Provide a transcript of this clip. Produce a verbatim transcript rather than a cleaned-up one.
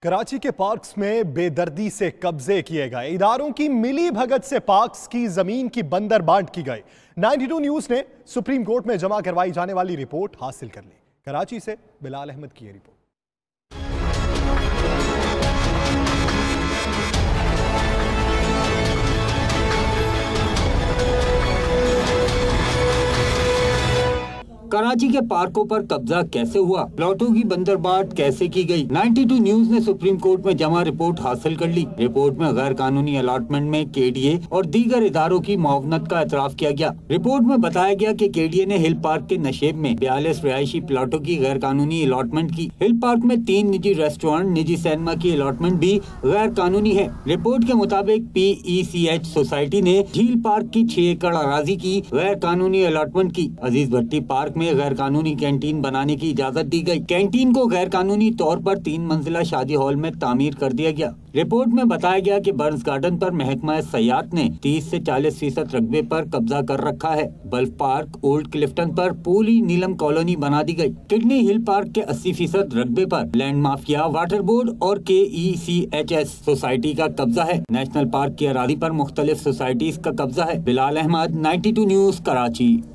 कराची के पार्क्स में बेदर्दी से कब्जे किए गए, इदारों की मिली भगत से पार्क्स की जमीन की बंदर बांट की गई। बानवे न्यूज ने सुप्रीम कोर्ट में जमा करवाई जाने वाली रिपोर्ट हासिल कर ली। कराची से बिलाल अहमद की रिपोर्ट। कराची के पार्कों पर कब्जा कैसे हुआ, प्लॉटों की बंदरबाट कैसे की गई। बानवे न्यूज ने सुप्रीम कोर्ट में जमा रिपोर्ट हासिल कर ली। रिपोर्ट में गैर कानूनी अलॉटमेंट में केडीए और दीगर इदारों की मुआवनत का एतराफ किया गया। रिपोर्ट में बताया गया कि केडीए ने हिल पार्क के नशेब में बयालीस रिहायशी प्लॉटों की गैर कानूनी अलॉटमेंट की। हिल पार्क में तीन निजी रेस्टोरेंट, निजी सिनेमा की अलॉटमेंट भी गैर कानूनी है। रिपोर्ट के मुताबिक P E C H society ने झील पार्क की छह एकड़ अराजी की गैर कानूनी अलॉटमेंट की। अजीज भट्टी पार्क में गैर कानूनी कैंटीन बनाने की इजाजत दी गई। कैंटीन को गैर कानूनी तौर पर तीन मंजिला शादी हॉल में तामीर कर दिया गया। रिपोर्ट में बताया गया कि बर्न्स गार्डन पर महकमा सयाहत ने तीस से चालीस फीसद रकबे पर कब्जा कर रखा है। बल्फ पार्क, ओल्ड क्लिफ्टन पर पूरी नीलम कॉलोनी बना दी गई। किडनी हिल पार्क के अस्सी फीसद रकबे पर लैंड माफिया, वाटर बोर्ड और K E C H S society का कब्जा है। नेशनल पार्क की अराजी पर मुख्तलिफ सोसाइटीज का कब्जा है। बिलाल अहमद, बानवे न्यूज, कराची।